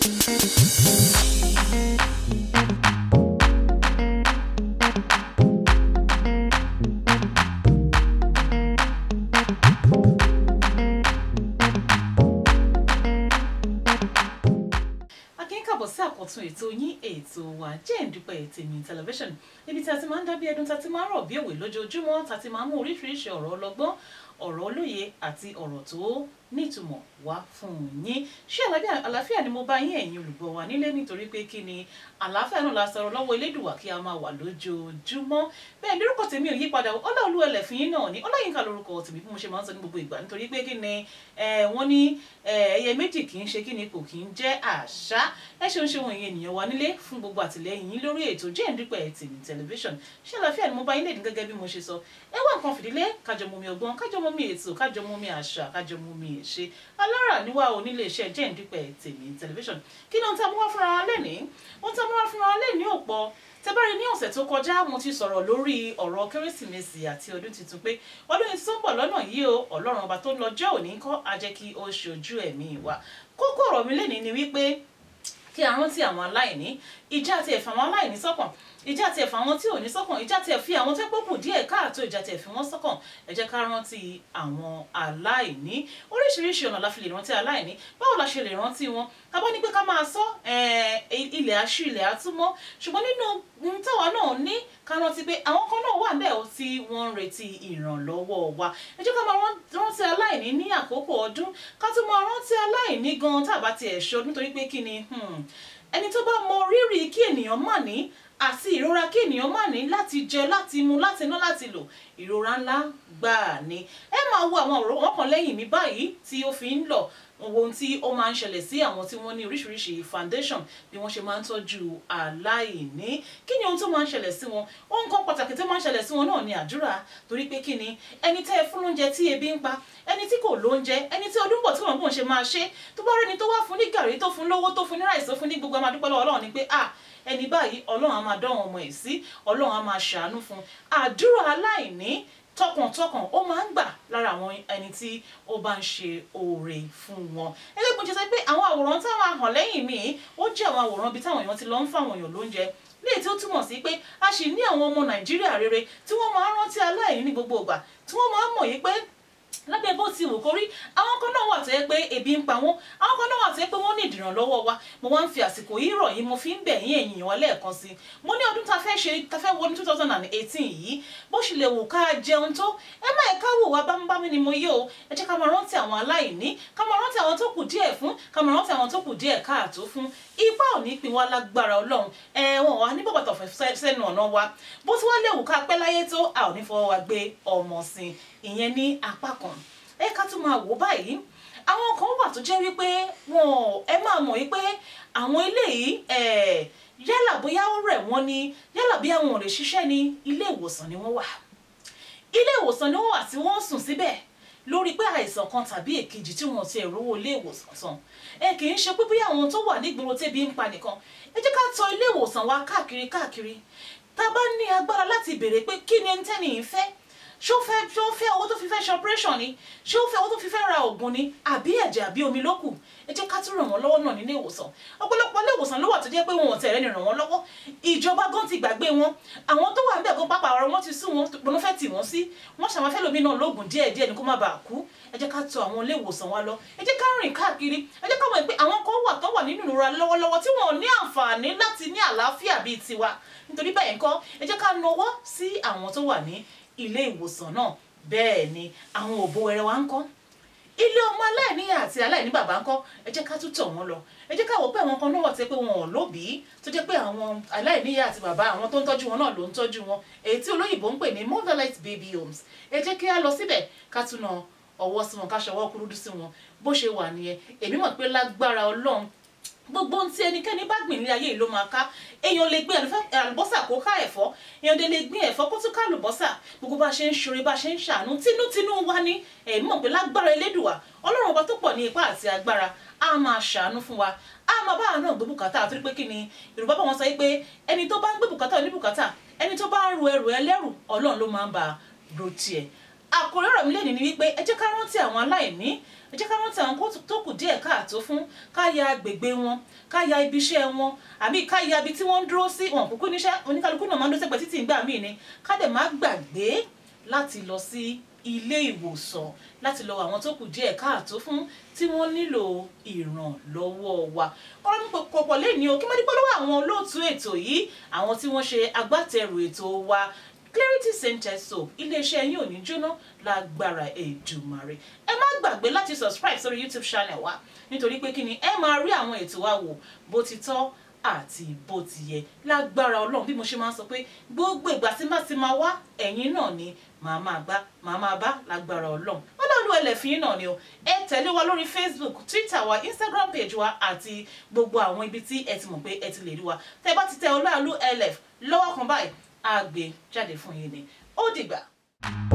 àkọ́tún ètò yín ètò wa jẹ́ ìdúpẹ́ tèmi tẹlifíṣàn níbi tí a ti máa ń dábí ẹdun tí a ti máa ń rọ̀ bí òwe lójoojúmọ́ tí a ti máa ń mú oríṣiríṣi ọ̀rọ̀ ọlọ́gbọ́n ọ̀rọ̀ olóye àti ọ̀rọ̀ tó nítumọ̀ wá fún yín. Ṣé àlàáfíà ni mo bá yín ẹ̀yin olùgbọ́ wa nílé nítorí pé kí ni àlàáfíà náà la sọ̀rọ̀ lọ́wọ́ Elédùwà kí a máa wà lójoojúmọ́. Bẹ́ẹ̀ ni orúkọ tèmi ò yí padà Ọláolúwẹlẹ̀ fún yín náà ni Ọláyínká lórúkọ tèmi bí mo ṣe máa ń sọ ní gbogbo ìgbà nítorí pé kí ni wọ́n ní ẹyẹ méjì kì í ṣe kí ni kò kì í jẹ́ àṣà. Ẹ ṣeun ẹ̀yin ènìyàn wa nílé fún gbogbo àtìlẹ́yìn yín lórí ètò Jẹ́ Ìdúpẹ́ tèmi tẹlifíṣàn. Ṣé àlàáfíà ni mo bá yín lè dín gẹ́gẹ́ bí mo ṣe sọ. Ẹ wá nǹkan fìdílé kájọ mú mi ọgbọ́n kájọ mú mi ètò kájọ mú mi àṣà kájọ mú mi èṣe alára níwá onílé iṣẹ́ Jẹ́ Ìdúpẹ́ tèmi tẹlifíṣàn. Kí ni ohun tí a mú wá fúnra wa lẹ́nìí? Ohun tí a mú wá fúnra wa lẹ́nìí ò pọ̀. Tẹ́bárí ní ọ̀sẹ̀ tó kọjá mo ti sọ̀rọ̀ lórí ọ̀rọ̀ Kérésìmesì àti ọdún tuntun pé ọdún yìí tó ń bọ̀ lọ́nà yìí o Ọlọ́run ọba tó ń lọ́jọ́ òní kọ́ á jẹ́ kí ó ṣojú ẹ̀mí wa. Kókó ọ̀rọ̀ mi lẹ́nìí ni wípé kí a rántí àwọn aláìní, ìjà àti ẹ̀fà àwọn aláìní sọ́kàn, ìjà àti ẹ̀fà àwọn tí ò ní sọ́kàn, ìjà àti ẹ̀fì àwọn tó pọ̀kù díẹ̀ káàtó, ìjà àti ẹ̀fì wọn sọ́kàn. Ẹ jẹ́ ká rántí àwọn aláìní. Oríṣiríṣi ọ̀nà la fi lè rántí aláìní. Báwo la ṣe lè rántí wọn? Ká bá ní pé ká máa sọ ilẹ̀ aṣú ilẹ̀ àtúmọ̀, ṣùgbọ́n nínú ohun táwa náà ní ká rántí pé àwọn kan náà wà ńbẹ̀ tí wọ́n ń retí ìrànlọ́wọ́ wa. Ẹ jẹ́ ká máa rántí aláìní ní àkókò ọdún, ká tún máa rántí aláìní gan tá bá ti ẹ̀ ṣe ọdún torí pé kí ni ẹni tó bá mọ rírì kí ènìyàn mà ní àti ìrora kí ènìyàn má ní láti jẹ láti mu láti ná láti lò ìrora ńlá gbáà ni. Ẹ máa wo àwọn ọ̀rọ̀ wọn kan lẹ́yìn mi báyìí tí ó fi ń lọ ohun tí ó máa ń ṣẹlẹ̀ sí àwọn tí wọ́n ní oríṣiríṣi foundation bí wọ́n ṣe máa ń tọ́jú aláìní. Kí ni ohun tó máa ń ṣẹlẹ̀ sí wọn? Ohun kan pàtàkì tó máa ń ṣẹlẹ̀ sí wọn náà ni àdúrà torí pé kí ni ẹni tẹ́ ẹ fún lóúnjẹ tí ebi ń pa, ẹni tí kò lóúnjẹ, ẹni tí ọdún bọ̀ tí wọ́n bọ̀ ṣe máa ṣe tó bá rẹ́ni tó wá fún ní gàrí tó fún lówó tó fún ní ráìsì tó fún ní gbogbo amadúpẹ́ lọ́wọ́ Ọlọ́run ni pé ẹni báyìí Ọlọ́run á máa dán ọmọ ẹ̀ sí, Ọlọ́run á máa ṣàánú fún. Àdúrà aláìní tọkàntọkàn ó máa ń gbà lára àwọn ẹni tí ó bá ń ṣe oore fún wọn. Ẹgbẹ́ bó ṣe sọ pé àwọn àwòrán táwọn hàn lẹ́yìn mi ó jẹ́ àwọn àwòrán bí táwọn èèyàn ti lọ ń fáwọn èèyàn lóúnjẹ léè tí ó túmọ̀ sí pé a sì ní àwọn ọmọ Nàìjíríà rere tí wọ́n máa ń rántí aláìní ní gbogbo ìgbà tí wọ́n máa ń mọ̀ yí pé lábẹ́ bó ti wù kórí àwọn kan náà wà tó yẹ pé ebi ń pa wọ́n, àwọn kan náà wà tó yẹ pé wọ́n ní ìdìrànlọ́wọ́ wa. Mo wá ń fi àsìkò yìí rọ̀ yín mo fi ń bẹ̀ yín ẹ̀yin wa lẹ́ẹ̀kan sí. Mo ní ọdún tá fẹ́ wọ ní 2018 yìí bó ṣe lè wù ká jẹun tó ẹ má ẹ̀ka wò wá bámúbámú ni mo yé o. Ẹ jẹ́ ká máa rántí àwọn aláìní, ká máa rántí àwọn tó kù díẹ̀ fún, ká máa rántí àwọn tó kù díẹ̀ káàtó fún. Ipá ò ní pin wá lágbára Ọlọ́run. Wọn wà ní bọ̀bọ̀tọ̀ fẹ́ sẹ́nu ọ̀nà wa bó ti wá léwu ká pẹ́ láyé tó a ò ní fọwọ́ wa gbé ọmọ sí ìyẹn ní apá kan. Ká tún máa wò báyìí àwọn kan wà tó jẹ́ wípé ẹ máa mọ̀ wípé àwọn eléyìí yálà bóyá ó rẹ̀ wọ́n ni yálà bí àwọn ò lè ṣiṣẹ́ ní ilé ìwòsàn ni wọ́n wà, ilé ìwòsàn ni wọ́n wà tí wọ́n sùn síbẹ̀ lórí pé àìsàn kan tàbí èkejì tí wọ́n ti rówó ilé ìwòsàn san. Kì í ṣe pé bóyá àwọn tó wà nígboro tẹ́bi ń pa nìkan. Ẹ jẹ́ ká tọ ilé ìwòsàn wa káàkiri tá a bá ní agbára láti béèrè pé kí ni ẹni tẹ́ni yìí fẹ́. Ṣé ó fẹ́ owó tó fi fẹ́ ṣe operation ni? Ṣé ó fẹ́ owó tó fi fẹ́ ra oògùn ni? Àbí ẹ̀jẹ̀ àbí omi ló kù? Ẹ jẹ́ ká tún ràn wọ́n lọ́wọ́ náà nílé ìwòsàn. Ọ̀pọ̀lọpọ̀ ilé ìwòsàn ló wà tó jẹ́ pé wọn ò tẹ̀rẹ́ ni ràn wọ́n lọ́wọ́. Ìjọba gan ti gbàgbé wọn. Àwọn tó wà níbẹ̀ gan pápá ọ̀rọ̀ wọn ti sú wọn gbọ́n fẹ́ tì wọ́n sí. Wọ́n ṣàwọn fẹ́ lómi náà lóògùn díẹ̀díẹ̀ ni kó má bàa kú. Ẹ jẹ́ ká tọ̀ àwọn ilé ìwòsàn wa lọ. Ẹ jẹ́ ká rìn káàkiri. Ẹ jẹ́ ká mọ̀ pé àwọn kan wà tó wà nínú ìrora lọ́wọ́lọ́wọ́ tí wọn ò ní àǹfààní láti ní àlàáfíà bíi tiwa. Nítorí bẹ́ẹ̀ ńkọ́ ẹ jẹ́ ká nawọ́ sí àwọn tó wà ní ilé ìwòsàn náà. Bẹ́ẹ̀ ni àwọn òbó ẹrẹ wa ń kọ́ ilé ọmọ aláìní àti aláìní bàbá ń kọ́. Ẹ jẹ́ ká tún tọ̀ wọ́n lọ. Ẹ jẹ́ ká wò pé àwọn kan náà wà tó pé wọn ò lóbìí tó jẹ́ pé àwọn aláìní àti bàbá àwọn tó ń tọ́jú wọn náà ló ń tọ́jú wọn èyí tí olóyìnbó ń pè ní motherless baby homes. Ẹ jẹ́ kí á lọ síbẹ̀ ká tún na ọwọ́ sí wọn ká ṣọwọ́ kúrúdú sí wọn bó ṣe wà nìyẹn. Èmi mọ̀ pé lágbára Ọlọ́run gbogbo ohun tí ẹnikẹ́ni bá gbìn ní ayé yìí ló máa ká. Èèyàn lè gbìn àlùbọ́sà kó ká ẹ̀fọ́, èèyàn lè gbìn ẹ̀fọ́ kó tún ká àlùbọ́sà. Gbogbo bá ṣe ń ṣoore bá ṣe ń ṣàánú tinútinú wa ní mọ̀ pé lágbára Elédùwà Ọlọ́run ọba tó pọ̀ ní ipá àti agbára á máa ṣàánú fún wa, á máa bá àánú gbé bùkátà àti pé kí ni Yorùbá bá wọn sọ pé ẹni tó bá ń gbé bùkátà oníbùkátà ẹni tó bá ń ru ẹrù ẹlẹ́rù Ọlọ́run ló máa ń bá ro tiẹ̀. àkòrí ọ̀rọ̀ mi lẹ́ni ni wípé ẹ jẹ́ ká rántí àwọn aláìní, ẹ jẹ́ ká rántí àwọn tó kù díẹ̀ káàtó fún, ká ya agbègbè wọn, ká ya ibi iṣẹ́ wọn, àbí ká ya ibi tí wọ́n ń dúró sí, wọn kúkú níṣẹ́, oníkálukú náà máa ń dúró sẹ́gbẹ̀ẹ́ títì ìgbà míì ni, ká dẹ̀ má gbàgbé láti lọ sí ilé ìwòsàn láti lọ àwọn tó kù díẹ̀ káàtó fún tí wọ́n nílò ìrànlọ́wọ́ wa. ọ̀rọ̀ mi pọ̀pọ̀ lẹ́ni o kí má dípẹ́ lọ́wọ́ àwọn olóòtú ètò yìí, àwọn tí wọ́n ṣe agbátẹrù ètò wa. Clarity Scented Soap, iléeṣẹ́ yín ò ní jóná lágbára Èdùmàrè. Ẹ má gbàgbé láti subscribe sórí YouTube channel wa nítorí pé kí ni ẹ máa rí àwọn ètò wa wò bó ti tọ́ àti bó ti yẹ lágbára Ọlọ́run. Bí mo ṣe máa ń sọ pé gbogbo ìgbà tí bá ti máa wá ẹ̀yin náà ni màá máa bá lágbára Ọlọ́run. Ọlọ́run ẹlẹ́fìn náà ni o. Ẹ tẹ̀lé wa lórí Facebook, Twitter wa, Instagram page wa àti gbogbo àwọn ibi tí ẹ ti mọ̀ pé ẹ ti lè rí wa. Tẹ́ bá ti tẹ Ọláolú LF lọ́wọ́ kan báyìí, a gbé jáde fún yín ni. Ó dìgbà.